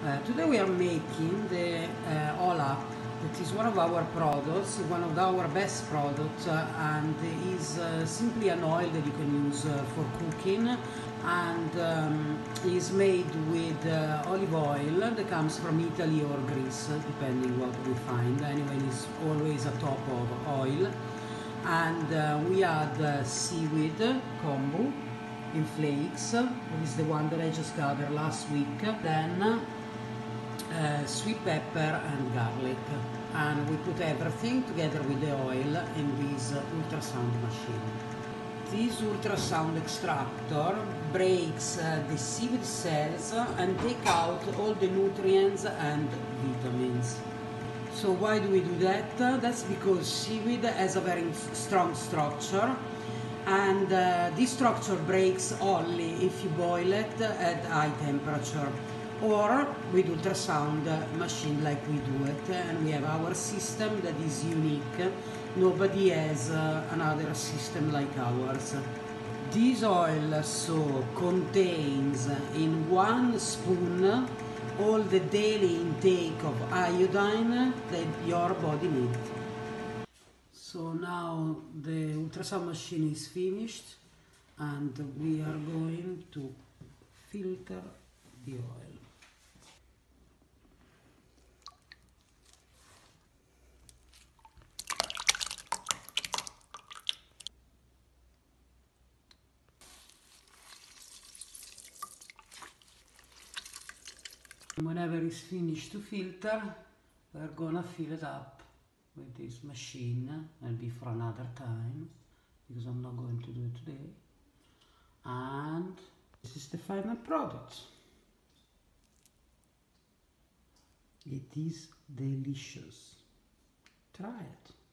Today we are making the Ola. It is one of our products, one of our best products, and is simply an oil that you can use for cooking, and is made with olive oil that comes from Italy or Greece, depending what we find. Anyway, it's always a top of oil. And we add seaweed kombu in flakes. This is the one that I just gathered last week. Then sweet pepper and garlic, and we put everything together with the oil in this ultrasound machine. This ultrasound extractor breaks the seaweed cells and take out all the nutrients and vitamins. So why do we do that? That's because seaweed has a very strong structure, and this structure breaks only if you boil it at high temperature or with ultrasound machine like we do it. And we have our system that is unique. Nobody has another system like ours. This oil so contains in 1 spoon all the daily intake of iodine that your body needs. So now the ultrasound machine is finished, and we are going to filter the oil. Whenever it's finished to filter, we're gonna fill it up with this machine. It'll be for another time because I'm not going to do it today. And this is the final product. It is delicious. Try it.